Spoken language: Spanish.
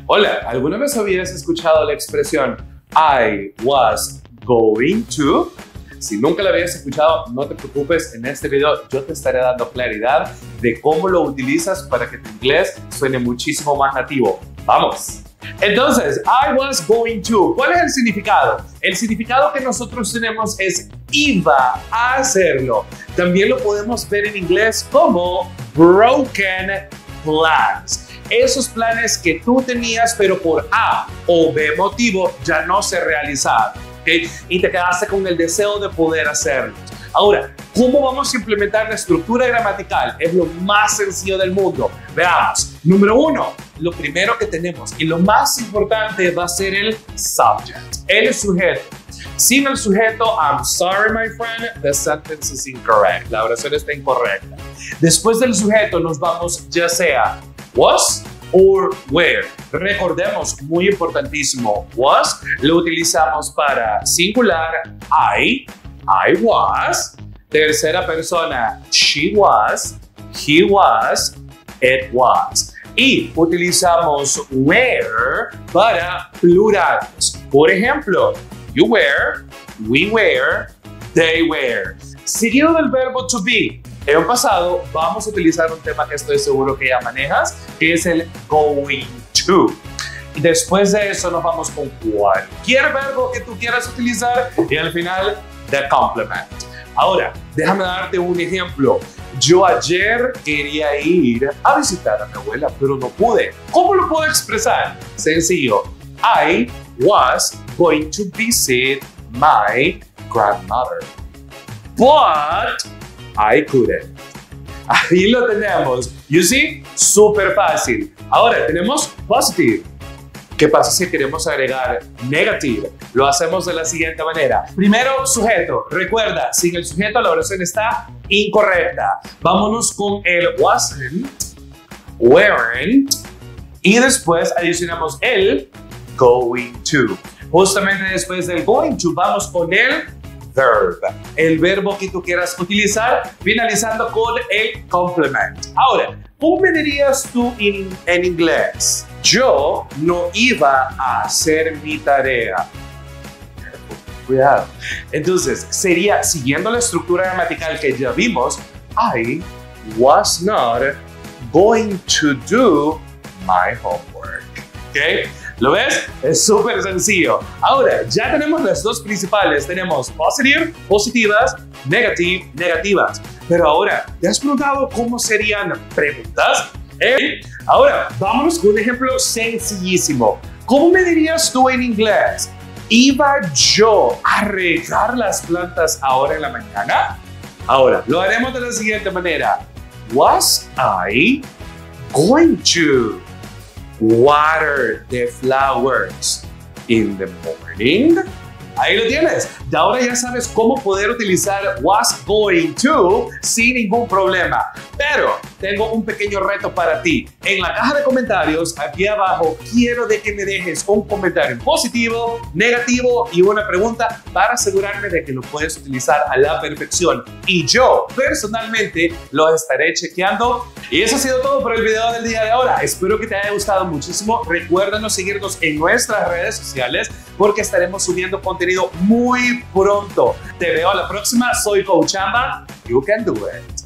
Hola, ¿alguna vez habías escuchado la expresión I was going to? Si nunca la habías escuchado, no te preocupes, en este video yo te estaré dando claridad de cómo lo utilizas para que tu inglés suene muchísimo más nativo. ¡Vamos! Entonces, I was going to, ¿cuál es el significado? El significado que nosotros tenemos es iba a hacerlo. También lo podemos ver en inglés como broken plans. Esos planes que tú tenías, pero por A o B motivo ya no se realizaron, ¿okay? Y te quedaste con el deseo de poder hacerlo. Ahora, ¿cómo vamos a implementar la estructura gramatical? Es lo más sencillo del mundo. Veamos. Número uno, lo primero que tenemos y lo más importante va a ser el subject, el sujeto. Sin el sujeto, I'm sorry, my friend, the sentence is incorrect. La oración está incorrecta. Después del sujeto nos vamos ya sea was or where. Recordemos, muy importantísimo, was lo utilizamos para singular, I was. Tercera persona, she was, he was, it was. Y utilizamos where para plurales. Por ejemplo, you were, we were, they were. Seguido del verbo to be. En pasado vamos a utilizar un tema que estoy seguro que ya manejas, que es el going to. Y después de eso nos vamos con cualquier verbo que tú quieras utilizar y al final, the complement. Ahora, déjame darte un ejemplo. Yo ayer quería ir a visitar a mi abuela, pero no pude. ¿Cómo lo puedo expresar? Sencillo. I was going to visit my grandmother, but I couldn't. Ahí lo tenemos. You see? Súper fácil. Ahora tenemos positive. ¿Qué pasa si queremos agregar negative? Lo hacemos de la siguiente manera. Primero, sujeto. Recuerda, sin el sujeto la oración está incorrecta. Vámonos con el wasn't, weren't y después adicionamos el going to. Justamente después del going to vamos con el verb, el verbo que tú quieras utilizar, finalizando con el complement. Ahora, ¿cómo me dirías tú en inglés? Yo no iba a hacer mi tarea. Cuidado. Entonces, sería, siguiendo la estructura gramatical que ya vimos, I was not going to do my homework. ¿Ok? ¿Lo ves? Es súper sencillo. Ahora, ya tenemos las dos principales. Tenemos positive, positivas, negative, negativas. Pero ahora, ¿te has preguntado cómo serían preguntas? Ahora, vámonos con un ejemplo sencillísimo. ¿Cómo me dirías tú en inglés? ¿Iba yo a regar las plantas ahora en la mañana? Ahora, lo haremos de la siguiente manera. Was I going to water the flowers in the morning? Ahí lo tienes. Y ahora ya sabes cómo poder utilizar was going to sin ningún problema. Pero tengo un pequeño reto para ti. En la caja de comentarios, aquí abajo, quiero de que me dejes un comentario positivo, negativo y una pregunta para asegurarme de que lo puedes utilizar a la perfección. Y yo, personalmente, lo estaré chequeando. Y eso ha sido todo por el video del día de ahora. Espero que te haya gustado muchísimo. Recuérdanos seguirnos en nuestras redes sociales porque estaremos subiendo contenido muy pronto. Te veo a la próxima. Soy Coach Amba. You can do it.